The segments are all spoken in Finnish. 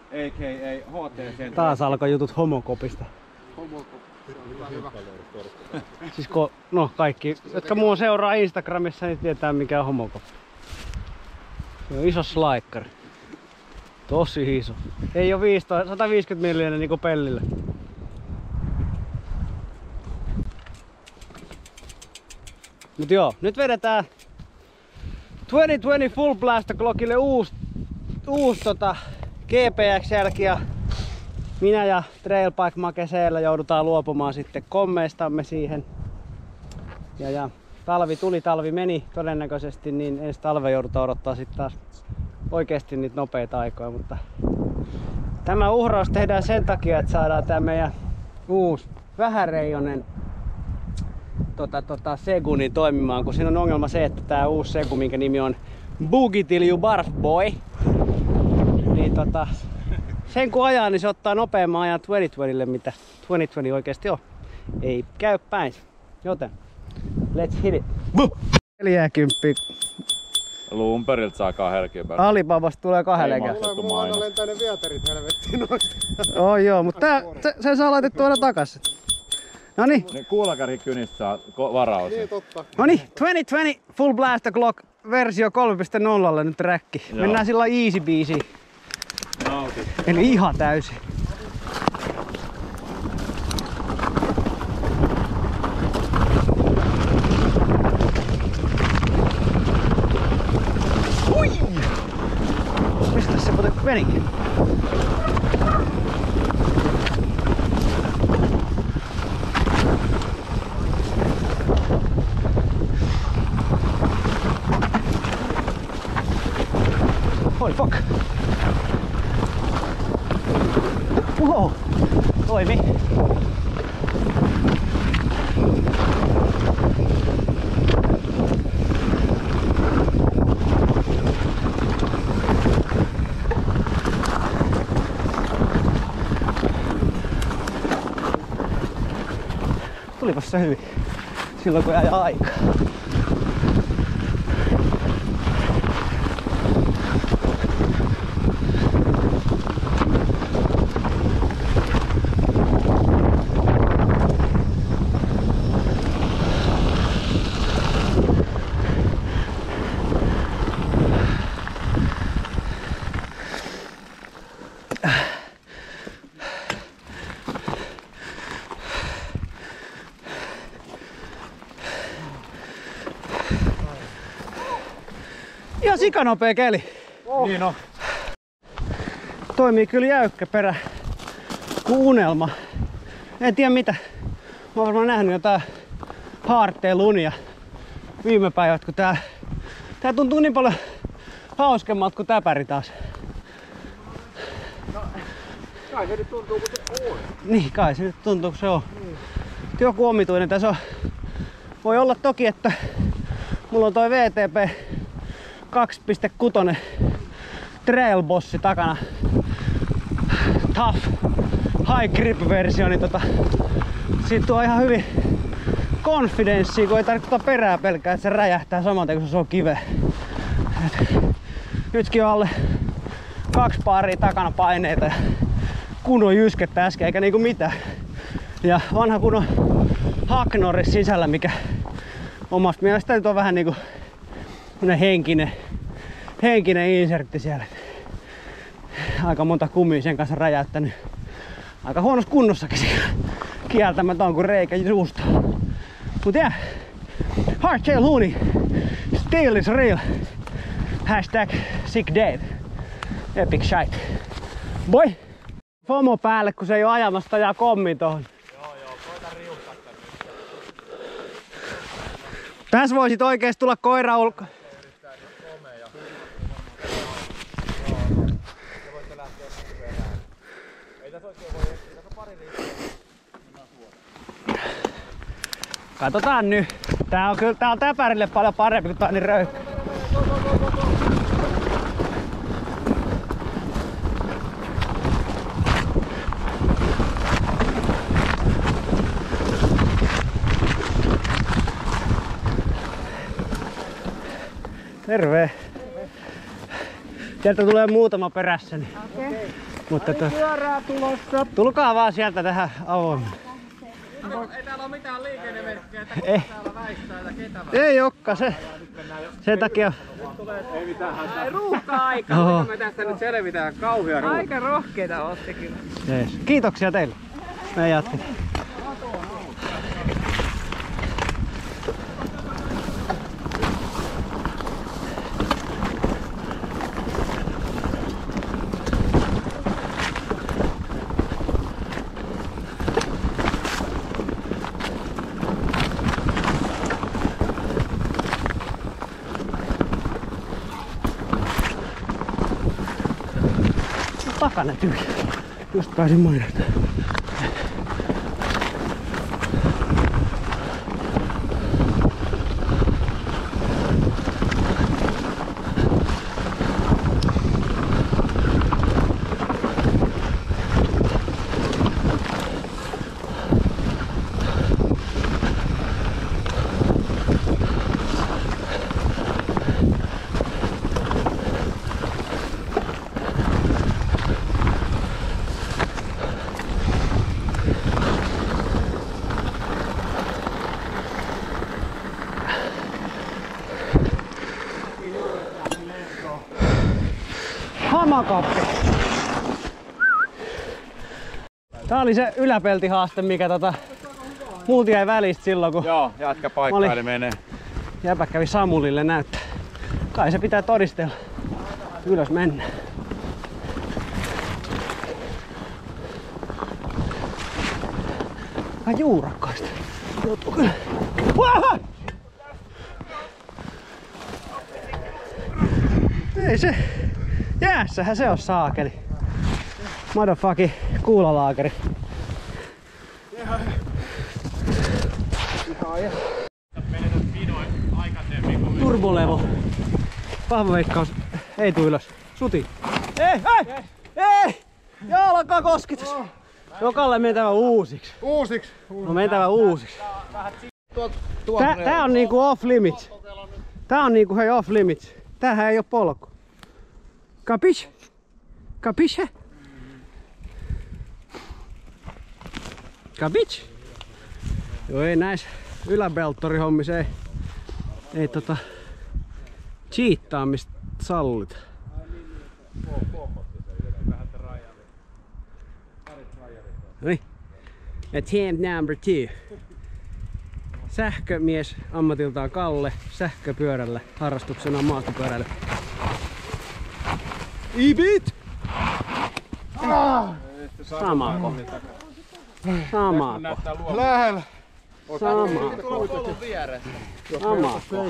a.k.a. HT. Taas alkoi jutut homokopista. Siis no kaikki, jotka mua seuraa Instagramissa, niin tietää mikä on homokoppi. Se on iso slaikkari. Tosi iso. Ei oo 150 miljoonaa niinku pellillä. Mut joo, nyt vedetään 2020 Full Blast Clockille uusi GPX-jälki ja minä ja Trailbike Makeseellä joudutaan luopumaan sitten kommeistamme siihen. Ja talvi tuli, talvi meni todennäköisesti, niin ensi talve joudutaan odottaa sitten taas oikeesti niitä nopeita aikoja, mutta tämä uhraus tehdään sen takia, että saadaan tää meidän uusi vähäreijonen Seguni toimimaan, kun siinä on ongelma se, että tää uusi Segu, minkä nimi on Boogie Till You Barf Boy, niin sen kun ajaa, niin se ottaa nopeamman ajan 2020, mitä 2020 oikeesti on. Ei käy päin. Joten let's hit it. 40. Lumperilta saa 20 päin. Alibabasta tulee 20. Tulee mun aina lentää ne vieterit helvettiin noista. Oh joo, mutta sen saa laitettua aina takas. Noniin. Ne kuulakärikynissä saa varaus. Niin totta. Noniin, 2020 Full Blast Clock versio 3.0 nyt räkki. Joo. Mennään sillä easy biisiin. Nauti. Eli ihan täysin. Hui! Mistä se muuten meni? Holy fuck! Wow! Toimi! Tulipas se hyvin silloin kun jäi aikaa. Ihan sikanopea keli. Oh. Niin on. Toimii kyllä jäykkä perä kuin unelma. En tiedä mitä. Mä oon varmaan nähnyt jotain haarteen lunia viime päivät, kun tää tuntuu niin paljon hauskemmalta kuin täpäri taas. No, kai se nyt tuntuu kun se on. Niin, kai se nyt tuntuu kun se on. Joku omituinen tässä on. Voi olla toki, että mulla on toi VTP 2.6 Trail Bossi takana. Tough High Grip versio, niin siitä tuo ihan hyvin konfidenssia, kun ei tarvitse perää pelkää, että se räjähtää saman tien kun se on kiveä. Nytkin on alle 2 paaria takana paineita ja kunnon jyskettä äsken eikä niinku mitään. Ja vanha kunnon Haknoris sisällä, mikä omasta mielestä nyt on vähän niinku henkinen insertti siellä. Aika monta kummia sen kanssa räjäyttänyt. Aika huonossa kunnossakin kieltämätön kun reikä juusta. Mut jää. Hardtail Looney. Steel is real. Hashtag sick Dave. Epic shite. Boy. FOMO päälle kun se ei oo ajamasta ja kommi tohon. Joo, koita riuhtaa tänne. Tässä voisit oikeesti tulla koira ulko. Katsotaan nyt. Tää on täpärille paljon parempi kuin tää on niin röyhkä. Terve. Sieltä tulee muutama perässä. Niin. Okei. Mutta Pyörää tulossa. tulkaa vaan sieltä tähän avoimeen. Ei täällä ole mitään liikennemerkkejä, että Ei. täällä väistää ja ketä Ei okka se. Sen takia. Ei ruuhka-aika. Oho. Me tästä nyt selvitään kauhia ruuhka. Aika rohkeita ootte kyllä. Jees. Kiitoksia teille. Me jatketaan. Takana tyhjä. Just pääsin mainostamaan. Hamakappi. Tää oli se yläpeltihaaste, mikä multa jäi välistä silloin, kun Joo, jatka paikkaili menee. jäpä kävi Samulille näyttää. Kai se pitää todistella. Ylös mennään. Vähän juurakkaista. Joutuu kyllä. Uaha! Ei se. Jäässähän se on saakeli. Motherfucking kuulalaakeri. Turbolevo. Vahva veikkaus. Ei tuu ylös. Suti. Ei! Jalka koskitus. Joo, Kalle, mentävä uusiksi. Uusiksi. No mentävä uusiksi. Tää on niinku off limits. Tää on niinku hei off limits. Tämähän ei oo polku. Capiche? Capiche? Capiche? Joo, ei näis yläbelttorihommissa ei cheattaamista sallita. Noniin. Attempt number 2. Sähkömies ammatiltaan Kalle, sähköpyörällä, harrastuksena maastopyöräily. E-beat! Samaako? Samaako? Lähellä. Samaako? Samaako?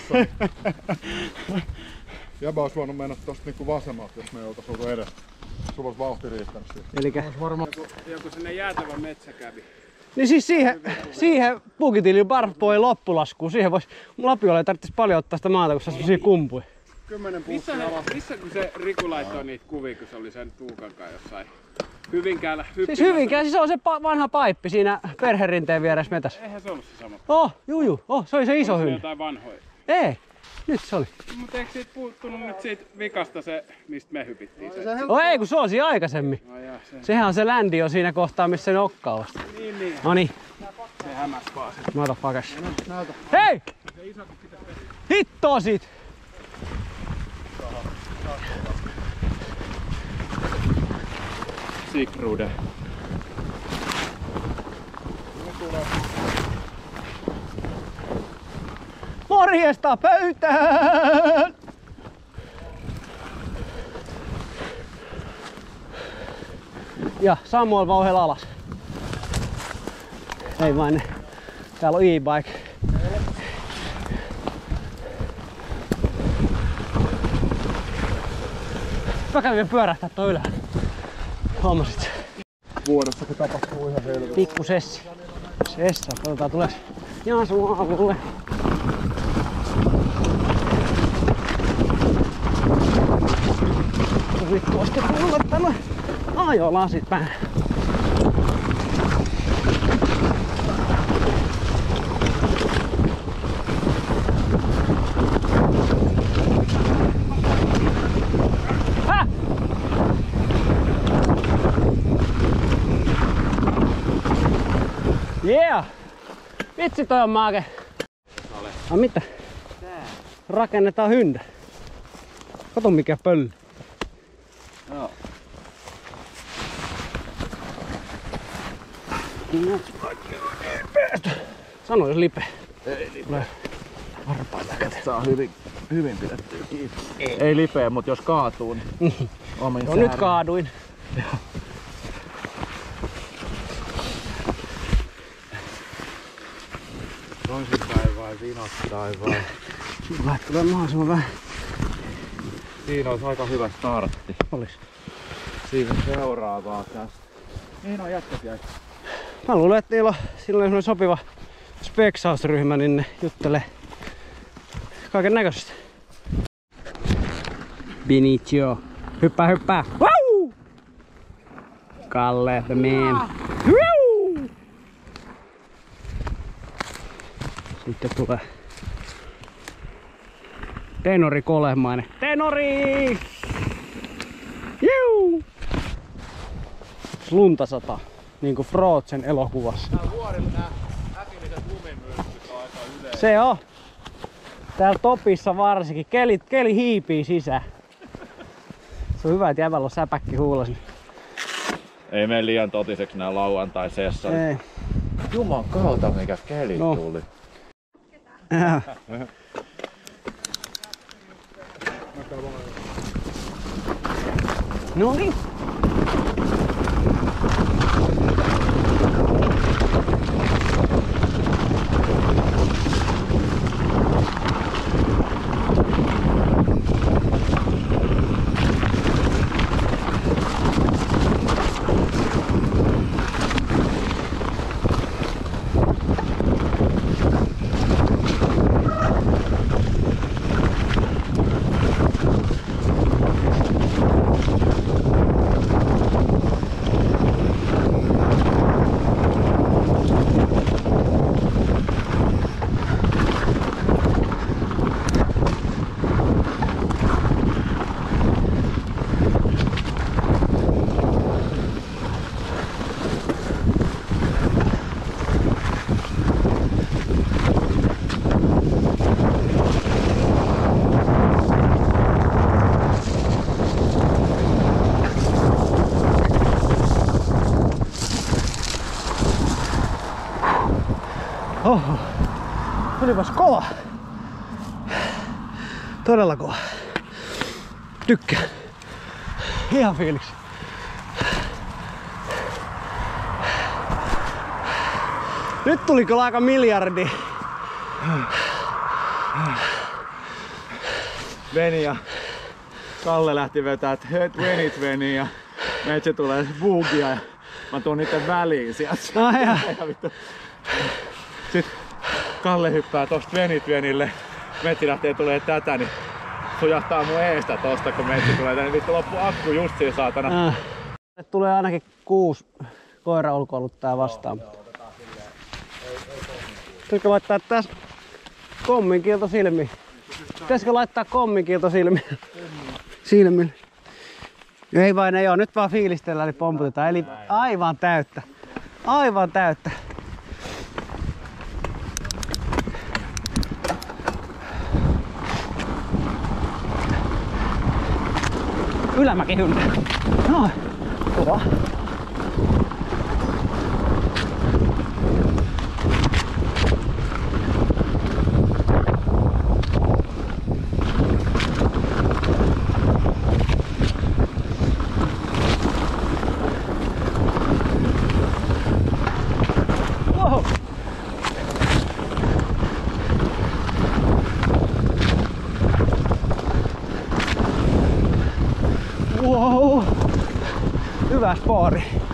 Jäbä olisi voinut mennä tosta niinku vasemmalta, jos me ei oltais oltu edes. Sulla olisi vauhti riittänyt siihen. Elikkä... Joku sinne jäätävä metsä kävi. Niin siis siihen Pukitilin barpoi loppulaskuun, siihen vois lapiolla ei tarvitsisi paljon ottaa sitä maata, kun se on semmosia kumpuja. 10 puussia alas. Missä kun se Riku laittoi niitä kuvia, kun se oli sen Tuukankaan jossain Hyvinkäällä hyppimässä? Siis Hyvinkään, siis on se vanha paippi siinä perherinteen vieressä metässä. Eihän se ollut se sama. Se oli se iso hylly. Jotain vanhoja. Ei, nyt se oli. Mutta eikö siitä puuttunut nyt siitä vikasta se, mistä me hypittiin se? Ei, kun se on siinä aikaisemmin. Sehän on se ländi jo siinä kohtaa, missä se nokka on. Niin. Noniin. Se hämäs vaan se. Motherfuckers. Hei! Hittoa siitä! Sikrude. Morjesta pöytään! Ja Samuel vauhel alas. Ei vain ne. Täällä on e-bike. Mä kävin vielä pyörähtää toi ylhäällä. Huomasit se. Vuodessakin tapahtuu ihan helvetti. Pikku sessi. Sessa, katsotaan tuleeko Jaasu aamulle. Vittu, olisiko tulla tänne ajolasit päähän. Yeah! Vitsi toi on maake. Ai mitä? Rakennetaan hyndä. Kato mikä pölli. Joo. Sano jos lipe. Ei lipeä. Tulee varpaita käteen. Saa hyvin pidettyä kiinni. Ei lipeä, mutta jos kaatuu, niin omin No nyt kaaduin. Toisinpäin vai vinottain vai? Vai tulee mahdollisimman vähän. Siinä olisi aika hyvä startti. Olis. Siinä seuraavaa tästä. Niin on jätkät jäi. Mä luulen, että niillä on silloin sopiva speksausryhmä, niin ne juttelee kaiken näköisestä. Benicio. Hyppää, hyppää. Woo! Kalle, the man. Woo! Sitten tulee tenori kolehmainen. Tenori! Juu! Lunta sataa. Niinku Frozen elokuvassa. Tää vuorilla nää äkilliset lumimyrskyt on aika yleensä. Se on. Täällä Topissa varsinkin. Keli hiipii sisään. Se on hyvä, että jävällä on säpäkki huulas. Ei mene liian totiseksi nää lauantai-sessarit. Ei. Juman kautta mikä keli tuli. No niin. Oho, tulipas kova. Todella kova. Tykkään. Ihan fiiliksi. Nyt tuli kyllä aika miljardi. Veni ja Kalle lähti vetää, että venit veni ja meitsi tulee bugia ja mä tuun niitten väliin sieltä. Sitten Kalle hyppää tosta venille, Metsi lähtee tulee tätä, niin sujahtaa mun eestä tosta, kun Metsi tulee tänne. Vittu loppu akku just siinä saatana. Tulee ainakin 6 koira-ulkoiluttajaa vastaan. Pitäisikö laittaa tässä komminkiilto silmiin? Pitäisikö laittaa komminkiilto silmiin? Ei vain, ei oo. Nyt vaan fiilistellään, eli pomputetaan. Eli aivan täyttä. Aivan täyttä. Ylämäki hynnä. Noin. Kova. Wow. Wow. Hyvä spoori.